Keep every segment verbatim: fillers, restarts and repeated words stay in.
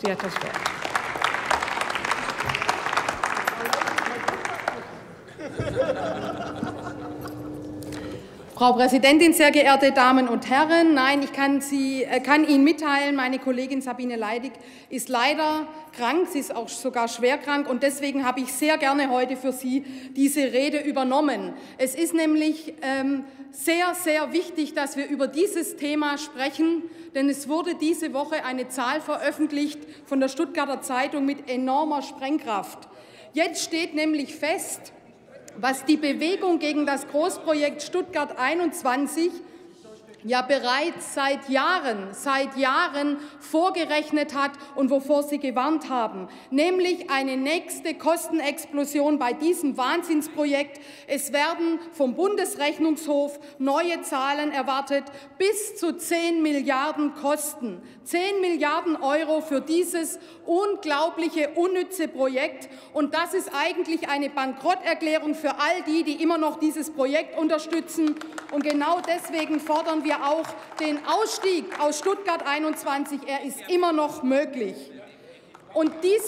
Sie hat das Wort. Frau Präsidentin, sehr geehrte Damen und Herren! Nein, ich kann, Sie, äh, kann Ihnen mitteilen, meine Kollegin Sabine Leidig ist leider krank, sie ist auch sogar schwer krank, und deswegen habe ich sehr gerne heute für Sie diese Rede übernommen. Es ist nämlich ähm, sehr, sehr wichtig, dass wir über dieses Thema sprechen, denn es wurde diese Woche eine Zahl veröffentlicht von der Stuttgarter Zeitung mit enormer Sprengkraft. Jetzt steht nämlich fest, was die Bewegung gegen das Großprojekt Stuttgart einundzwanzig ja bereits seit Jahren, seit Jahren vorgerechnet hat und wovor Sie gewarnt haben, nämlich eine nächste Kostenexplosion bei diesem Wahnsinnsprojekt. Es werden vom Bundesrechnungshof neue Zahlen erwartet, bis zu zehn Milliarden Kosten. zehn Milliarden Euro für dieses unglaubliche, unnütze Projekt. Und das ist eigentlich eine Bankrotterklärung für all die, die immer noch dieses Projekt unterstützen. Und genau deswegen fordern wir auch den Ausstieg aus Stuttgart einundzwanzig. Er ist immer noch möglich. Und, diese,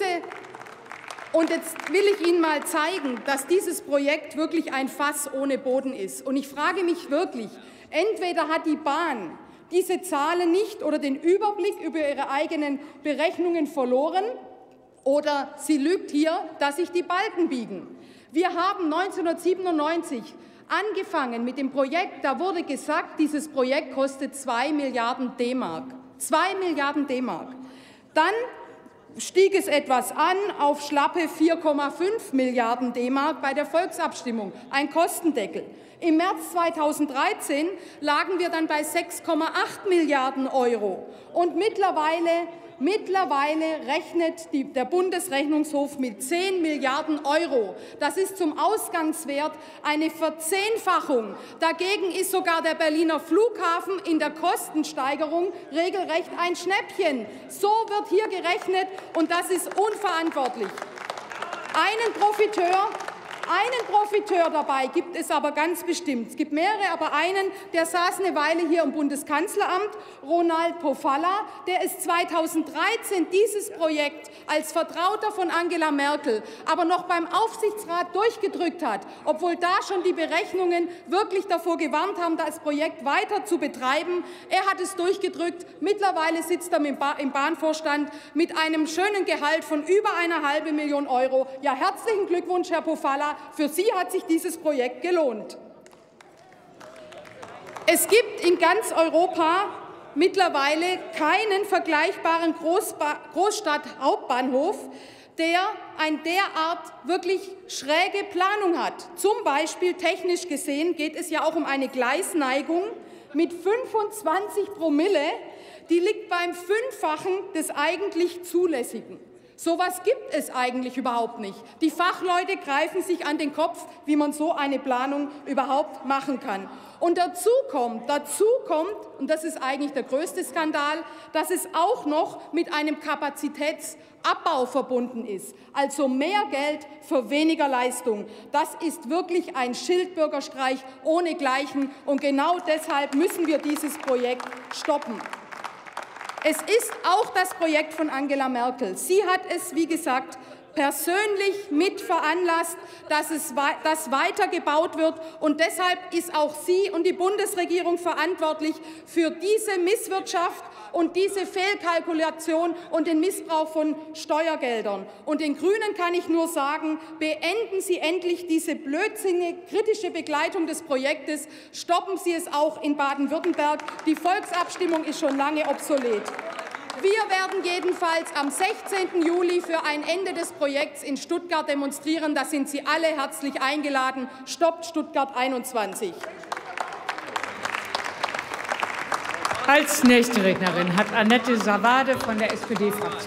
und jetzt will ich Ihnen mal zeigen, dass dieses Projekt wirklich ein Fass ohne Boden ist. Und ich frage mich wirklich, entweder hat die Bahn diese Zahlen nicht oder den Überblick über ihre eigenen Berechnungen verloren, oder sie lügt hier, dass sich die Balken biegen. Wir haben neunzehnhundertsiebenundneunzig angefangen mit dem Projekt, da wurde gesagt, dieses Projekt kostet zwei Milliarden D-Mark. zwei Milliarden D-Mark. Dann stieg es etwas an auf schlappe vier Komma fünf Milliarden D-Mark bei der Volksabstimmung, ein Kostendeckel. Im März zweitausenddreizehn lagen wir dann bei sechs Komma acht Milliarden Euro. Und mittlerweile, mittlerweile rechnet die, der Bundesrechnungshof mit zehn Milliarden Euro. Das ist zum Ausgangswert eine Verzehnfachung. Dagegen ist sogar der Berliner Flughafen in der Kostensteigerung regelrecht ein Schnäppchen. So wird hier gerechnet, und das ist unverantwortlich. Einen Profiteur Einen Profiteur dabei gibt es aber ganz bestimmt. Es gibt mehrere, aber einen, der saß eine Weile hier im Bundeskanzleramt, Ronald Pofalla, der ist zweitausenddreizehn dieses Projekt als Vertrauter von Angela Merkel aber noch beim Aufsichtsrat durchgedrückt hat, obwohl da schon die Berechnungen wirklich davor gewarnt haben, das Projekt weiter zu betreiben. Er hat es durchgedrückt. Mittlerweile sitzt er im Bahnvorstand mit einem schönen Gehalt von über einer halben Million Euro. Ja, herzlichen Glückwunsch, Herr Pofalla. Für Sie hat sich dieses Projekt gelohnt. Es gibt in ganz Europa mittlerweile keinen vergleichbaren Großstadthauptbahnhof, der eine derart wirklich schräge Planung hat. Zum Beispiel technisch gesehen geht es ja auch um eine Gleisneigung mit fünfundzwanzig Promille, die liegt beim Fünffachen des eigentlich Zulässigen. So etwas gibt es eigentlich überhaupt nicht. Die Fachleute greifen sich an den Kopf, wie man so eine Planung überhaupt machen kann. Und dazu kommt, dazu kommt, und das ist eigentlich der größte Skandal, dass es auch noch mit einem Kapazitätsabbau verbunden ist. Also mehr Geld für weniger Leistung. Das ist wirklich ein Schildbürgerstreich ohnegleichen. Und genau deshalb müssen wir dieses Projekt stoppen. Es ist auch das Projekt von Angela Merkel. Sie hat es, wie gesagt, persönlich mit veranlasst, dass es dass weitergebaut wird. Und deshalb ist auch sie und die Bundesregierung verantwortlich für diese Misswirtschaft und diese Fehlkalkulation und den Missbrauch von Steuergeldern. Und den Grünen kann ich nur sagen, beenden Sie endlich diese blödsinnige kritische Begleitung des Projektes. Stoppen Sie es auch in Baden-Württemberg. Die Volksabstimmung ist schon lange obsolet. Wir werden jedenfalls am sechzehnten Juli für ein Ende des Projekts in Stuttgart demonstrieren. Da sind Sie alle herzlich eingeladen. Stoppt Stuttgart einundzwanzig. Als nächste Rednerin hat Annette Sawade von der S P D-Fraktion.